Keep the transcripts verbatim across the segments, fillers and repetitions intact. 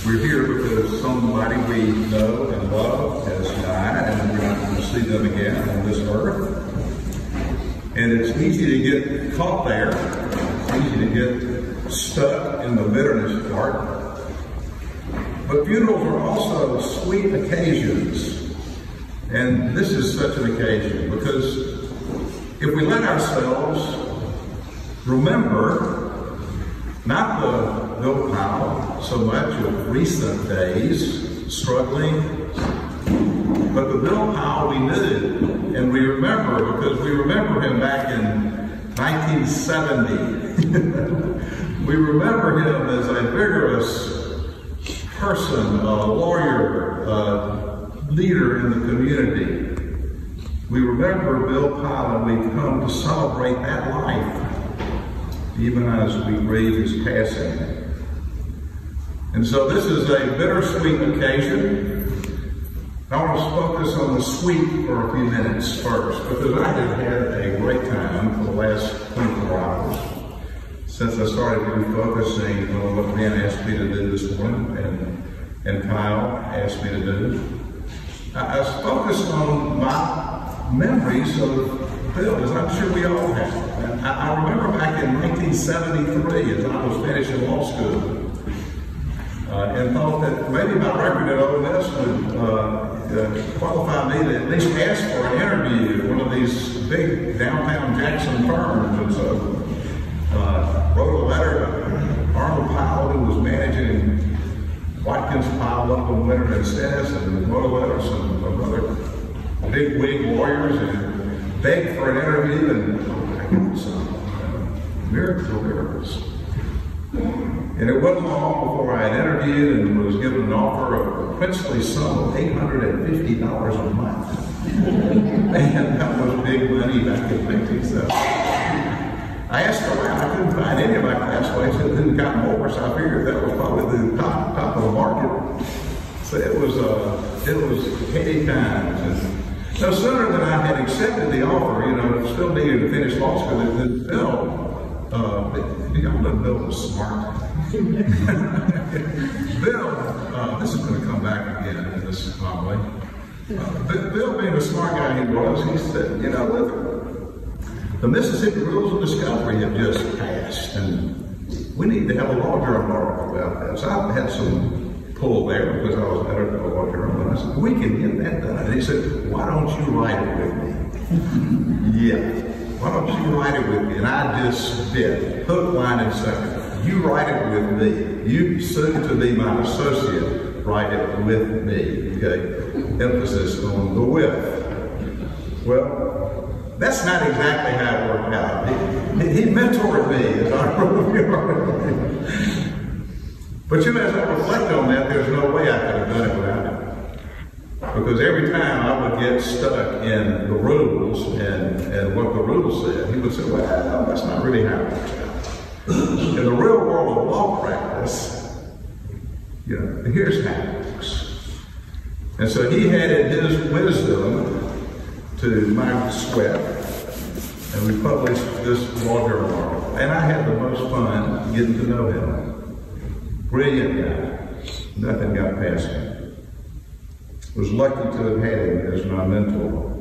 We're here because somebody we know and love has died, and we're not going to see them again on this earth. And it's easy to get caught there. It's easy to get stuck in the bitterness part. But funerals are also sweet occasions. And this is such an occasion because if we let ourselves remember not the Bill Pyle so much of recent days struggling, but the Bill Pyle we knew and we remember because we remember him back in nineteen seventy. We remember him as a vigorous person, a lawyer, a leader in the community. We remember Bill Pyle, and we've come to celebrate that life even as we grieve his passing. And so this is a bittersweet occasion. I want to focus on the sweet for a few minutes first, because I have had a great time for the last twenty-four hours since I started refocusing on what Ben asked me to do this morning and, and Kyle asked me to do. I, I focused on my memories of Bill, as I'm sure we all have. And I, I remember back in nineteen seventy-three, as I was finishing law school, uh, and thought that maybe my record at Ole Miss would uh, uh, qualify me to at least ask for an interview at one of these big downtown Jackson firms. And so uh, wrote a letter to Arnold Pyle, who was managing Watkins, Pyle, Local, Leonard, and Stennis, and wrote a letter to some of other big wig lawyers and begged for an interview, and I got some uh, miracle miracles. And it wasn't long before I had interviewed and was given an offer of a princely sum of eight hundred fifty dollars a month. And that was big money back in nineteen seventy. I asked around, I couldn't find any of my classmates that didn't got more, so I figured that was probably the top, top of the market. So it was, uh, it was heady times. And no sooner than I had accepted the offer, you know, still needed to finish law school, that Bill, uh, y'all know Bill was smart. Bill, uh, this is going to come back again in this homily. Uh, Bill, being the smart guy he was, he said, you know, look, the Mississippi Rules of Discovery have just passed, and we need to have a law journal article about that. So I had some pull there because I was editor of a law journal, and I said, we can get that done. And he said, why don't you write it with me? Yeah, why don't you write it with me? And I just did, hook, line, and sinker. You write it with me. You, soon to be my associate, write it with me. Okay, emphasis on the with. Well, that's not exactly how it worked out. He, he mentored me as I wrote the article. But you know, as I reflect on that, there's no way I could have done it without him. Because every time I would get stuck in the rules and, and what the rules said, he would say, well, that's not really how it works out. In the real world of law practice, you know, here's how it works. And so he added his wisdom to my sweat, and we published this law journal article. And I had the most fun getting to know him. Brilliant guy. Nothing got past him. Was lucky to have had him as my mentor.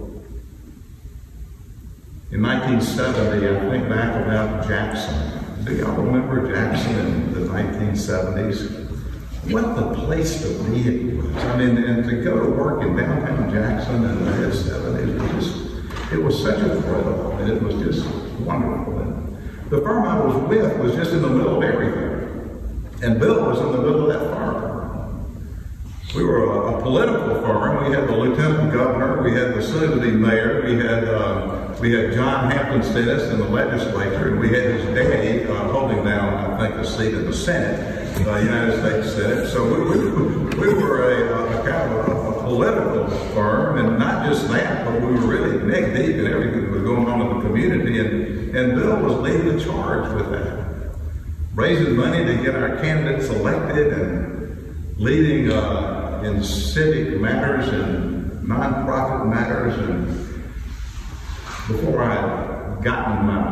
In nineteen seventy, I think back about Jackson. Do y'all remember Jackson in the nineteen seventies? What the place to be it was. I mean, and to go to work in downtown Jackson in the mid seventies was just, it was such a thrill, and it was just wonderful. And the firm I was with was just in the middle of everything. And Bill was in the middle of that firm. We were a, a political firm. We had the lieutenant governor, we had the soon-to-be mayor, we had uh, we had John Hampton Stennis in the legislature, and we had his daddy uh, holding down, I think, a seat in the Senate, the uh, United States Senate. So we, we, we were a, a kind of a, a political firm, and not just that, but we were really neck deep in everything that was going on in the community, and, and Bill was leading the charge with that. Raising money to get our candidates elected, and leading uh, in civic matters and nonprofit matters. And before I had gotten my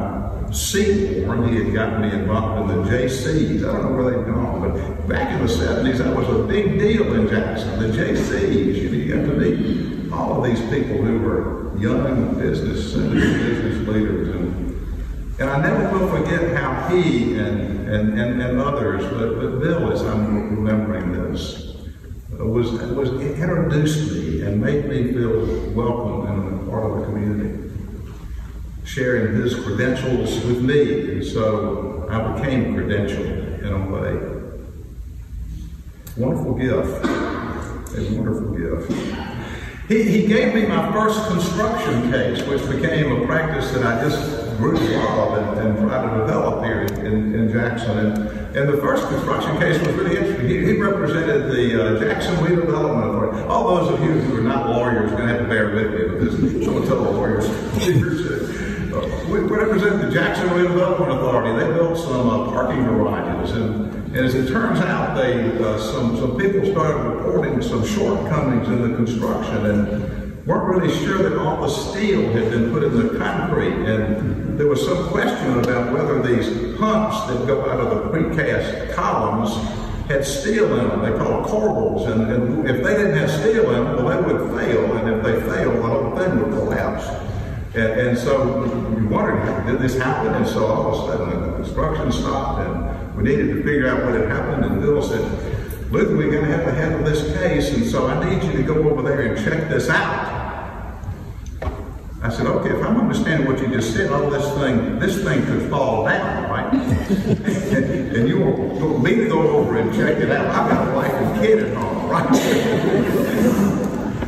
Seaborn, he had gotten me involved in the J Cs. I don't know where they've gone, but back in the seventies, that was a big deal in Jackson. The J Cs, you know, you got to meet all of these people who were young business, business leaders. And, and I never will forget how he and, and, and, and others, but, but Bill, as I'm remembering this, was, was introduced me and made me feel welcome and a part of the community, sharing his credentials with me, and so I became credentialed in a way. Wonderful gift, a wonderful gift. He, he gave me my first construction case, which became a practice that I just grew to love and, and try to develop here in, in Jackson. And, and the first construction case was really interesting. He, he represented the uh, Jackson Redevelopment Authority. All those of you who are not lawyers are going to have to bear with me, because someone tell the lawyers. We represent the Jackson Redevelopment Authority. They built some uh, parking garages, and, and as it turns out, they uh, some some people started reporting some shortcomings in the construction, and weren't really sure that all the steel had been put in the concrete, and there was some question about whether these pumps that go out of the precast columns had steel in them. They call it corbels, and, and if they didn't have steel in them, well, they would fail, and if they failed, the whole thing would collapse. And, and so we wondered, did this happen? And so all of a sudden the construction stopped, and we needed to figure out what had happened. And Bill said, "Look, we're going to have to handle this case, and so I need you to go over there and check this out." I said, "Okay, if I'm understanding what you just said, all this thing, this thing could fall down, right?" and, and you want me to go over and check it out? I've got a wife and kid at home, right?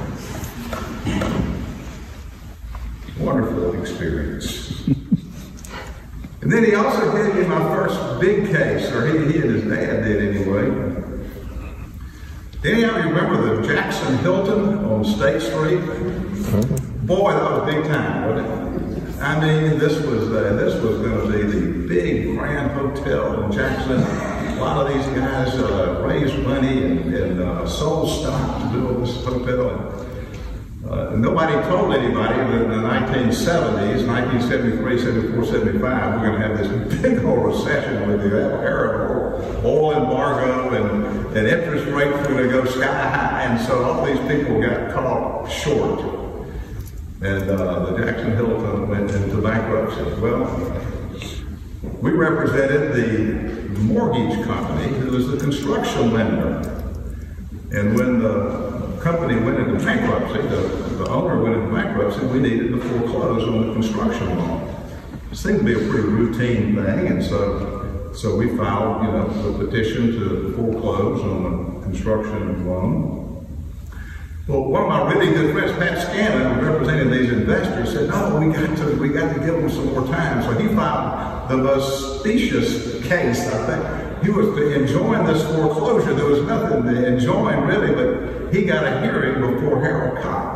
Wonderful experience. And then he also gave me my first big case, or he, he and his dad did anyway. Any of you remember the Jackson Hilton on State Street? Boy, that was big time, wasn't it? I mean, this was uh, this was going to be the big grand hotel in Jackson. A lot of these guys uh, raised money and, and uh, sold stock to build this hotel. And, Uh, nobody told anybody that in the nineteen seventies, nineteen seventy-three, seventy-four, seventy-five, we're going to have this big old recession with the Arnold oil embargo, and, and interest rates were going to go sky high, and so all these people got caught short. And uh, the Jackson Hilton went into bankruptcy. Well, we represented the mortgage company, who was the construction lender. And when the company went into bankruptcy, the, the owner went into bankruptcy, we needed to foreclose on the construction loan. It seemed to be a pretty routine thing, and so so we filed, you know, the petition to foreclose on the construction loan. Well, one of my really good friends, Pat Scanlon, representing these investors, said, "No, we got to we got to give them some more time." So he filed the most specious case, I think. He was enjoying this foreclosure. There was nothing to enjoy really, but he got a hearing before Harold Cox.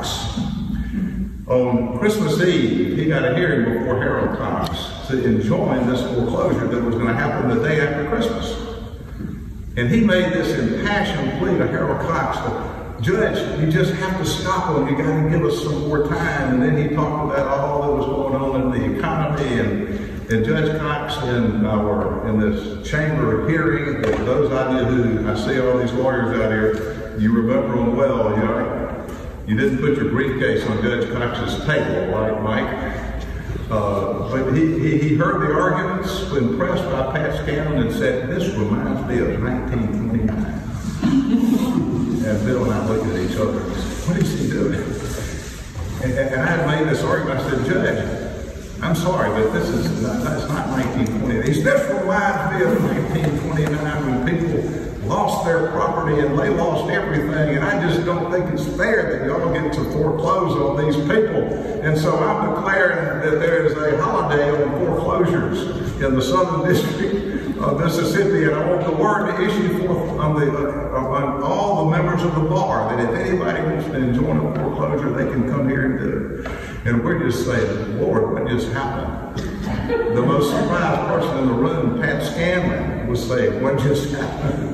On Christmas Eve, he got a hearing before Harold Cox to enjoin this foreclosure that was going to happen the day after Christmas. And he made this impassioned plea to Harold Cox, "Judge, you just have to stop them. You got to give us some more time." And then he talked about all that was going on in the economy, and And Judge Cox in our in this chamber hearing, for those of you who, I see all these lawyers out here, you remember them well, you know. You didn't put your briefcase on Judge Cox's table, right, Mike? Uh, but he, he, he heard the arguments when pressed by Pat Scanlon and said, "This reminds me of nineteen twenty-nine. And Bill and I looked at each other and said, "What is he doing?" And, and I had made this argument. I said, "Judge, I'm sorry, but this is not, that's not nineteen twenty-nine. This reminds me of nineteen twenty-nine when people lost their property and they lost everything, and I just don't think it's fair that y'all get to foreclose on these people. And so I'm declaring that there is a holiday on foreclosures in the Southern District of Mississippi, and I want the word to issue forth on, the, uh, on all the members of the bar that if anybody wants to enjoin a foreclosure, they can come here and do it." And we're just saying, "Lord, what just happened?" The most surprised person in the room, Pat Scanlon, was saying, "What just happened?"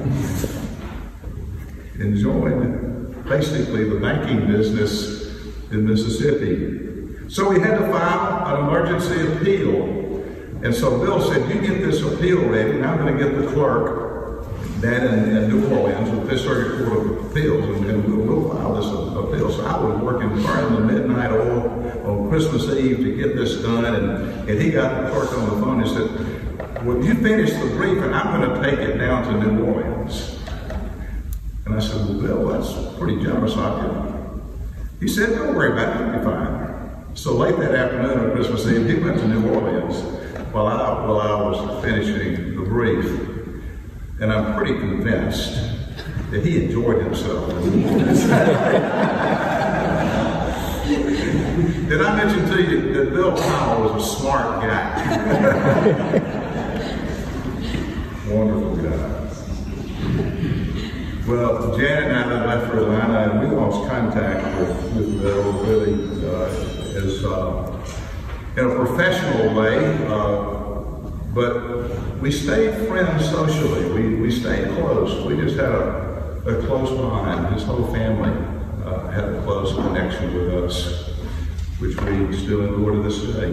Enjoying basically the banking business in Mississippi. So we had to file an emergency appeal And so Bill said, you get this appeal ready, and I'm going to get the clerk down in, in New Orleans with this Circuit Court of Appeals, and, and we'll, we'll file this appeal. So I was working, burning the midnight oil on Christmas Eve to get this done, and, and he got the clerk on the phone and said, well, you finish the brief, and I'm going to take it down to New Orleans. And I said, well, Bill, that's pretty generous of you. He said, don't worry about it, you'll be fine. So late that afternoon on Christmas Eve, he went to New Orleans while I, while I was finishing the brief. And I'm pretty convinced that he enjoyed himself. Did I mention to you that Bill Pyle was a smart guy? Wonderful guy. Well, Janet and I left for Atlanta, and we lost contact with, with Bill really uh, as uh, in a professional way, uh, but we stayed friends socially. We, we stayed close. We just had a, a close bond. His whole family uh, had a close connection with us, which we still endure to this day.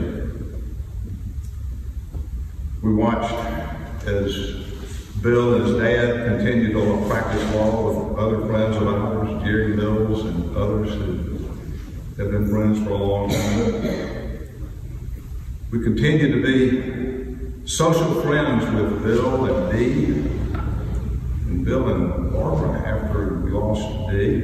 We watched as Bill and his dad continued to practice law with other friends of ours, Jerry Mills and others who have been friends for a long time. We continue to be social friends with Bill and Dee, and Bill and Barbara after we lost Dee.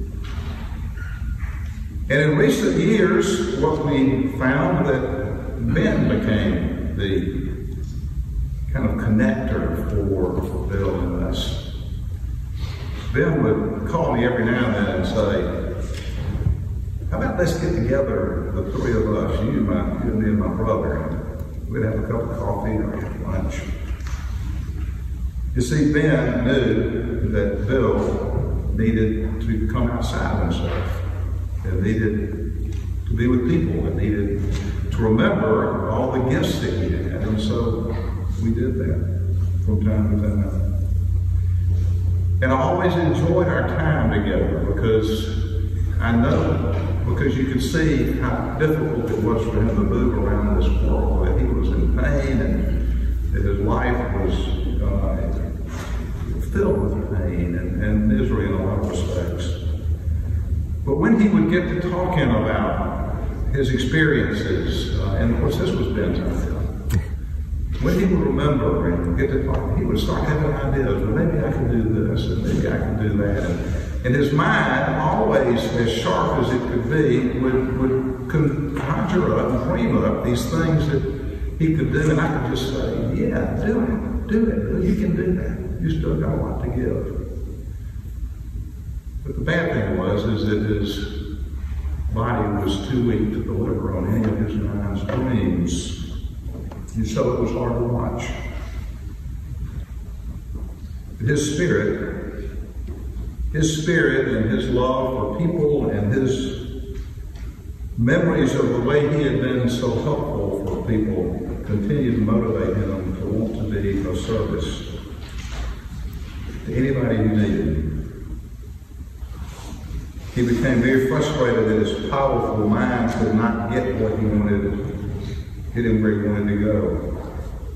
And in recent years, what we found that Ben became the kind of connector for, for Bill and us. Ben would call me every now and then and say, how about let's get together, the three of us, you, my, you and me and my brother, and we'd have a cup of coffee or lunch. You see, Ben knew that Bill needed to come outside himself, and needed to be with people, and needed to remember all the gifts that he had, and so we did that from time to time. And I always enjoyed our time together because I know, because you could see how difficult it was for him to move around this world, that he was in pain and that his life was uh, filled with pain and, and misery in a lot of respects. But when he would get to talking about his experiences, uh, and of course this was Ben's idea, when he would remember and get to talk, he would start having ideas. Well, maybe I can do this, and maybe I can do that. And, and his mind, always as sharp as it could be, would, would conjure up and dream up these things that he could do. And I could just say, yeah, do it, do it. You can do that. You still got a lot to give. But the bad thing was, is that his body was too weak to deliver on any of his mind's dreams. And so it was hard to watch. But his spirit, his spirit and his love for people and his memories of the way he had been so helpful for people continued to motivate him to want to be of service to anybody who needed him. He became very frustrated that his powerful mind could not get what he wanted, get him where he wanted to go.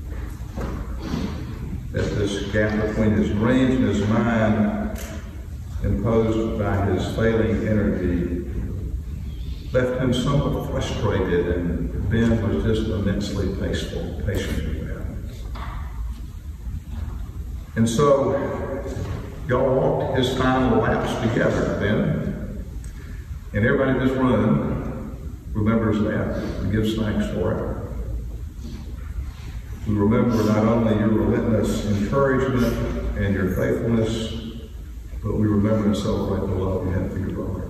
That this gap between his dreams and his mind, imposed by his failing energy, left him somewhat frustrated, and Ben was just immensely patient with that. And so, y'all walked his final laps together, Ben, and everybody in this room remembers that and gives thanks for it. We remember not only your relentless encouragement and your faithfulness, but we remember and celebrate the love you have for your brother.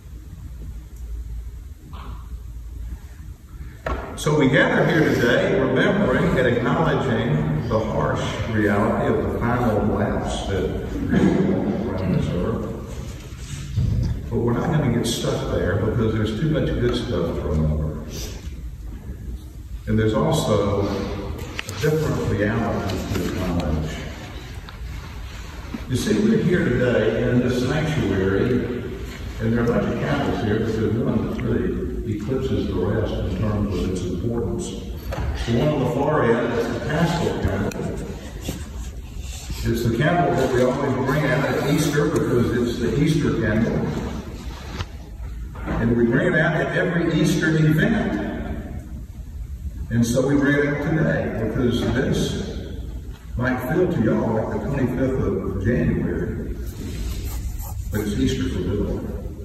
So we gather here today remembering and acknowledging the harsh reality of the final lapse that around this earth. But we're not going to get stuck there because there's too much good stuff to remember. And there's also a different reality to acknowledge. You see, we're here today in this sanctuary, and there are a bunch of candles here because one really eclipses the rest in terms of its importance. The one on the far end is the Paschal candle. It's the candle that we always bring out at Easter because it's the Easter candle. And we bring it out at every Easter event. And so we bring it out today because this might feel to y'all like the twenty-fifth of January, but it's Easter for Bill.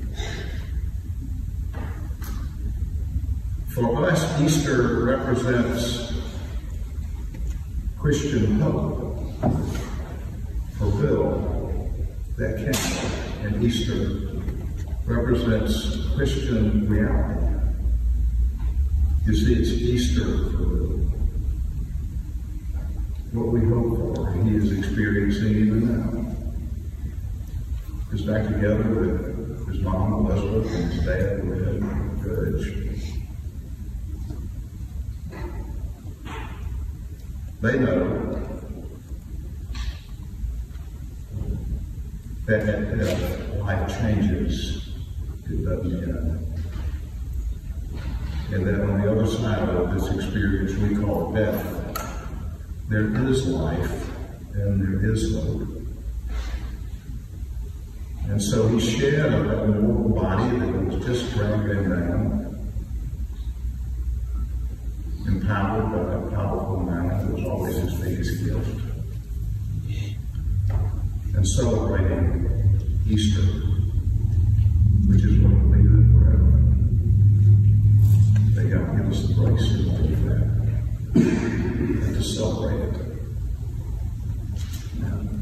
For us, Easter represents Christian hope. For Bill, that candle and Easter represents Christian reality. You see, it's Easter for Bill. What we hope for, he is experiencing even now. He's back together with his mom, Elizabeth, and his dad, Red, Judge. They know that if life changes, it doesn't end. And that on the other side of this experience we call death, there is life and there is hope. And so he shed a mortal body that was just dragging him down, empowered by a powerful man that was always his biggest gift. And celebrating Easter, which is what we live forever. May God give us the grace to believe that and to celebrate it. Amen.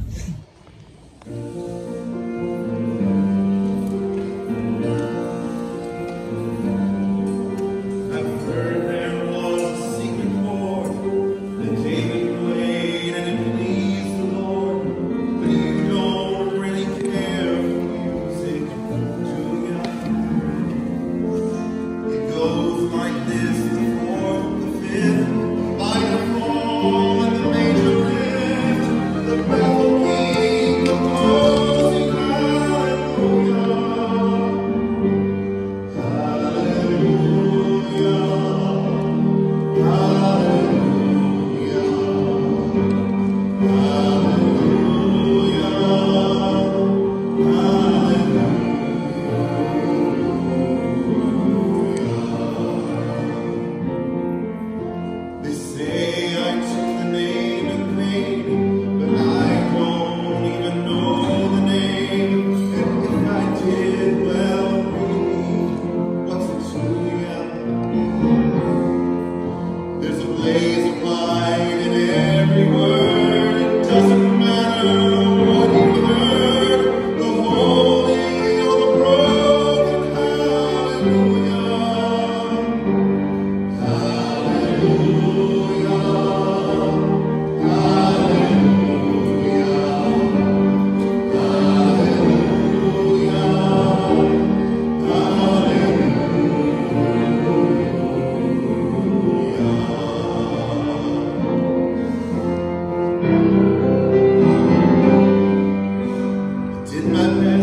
Did my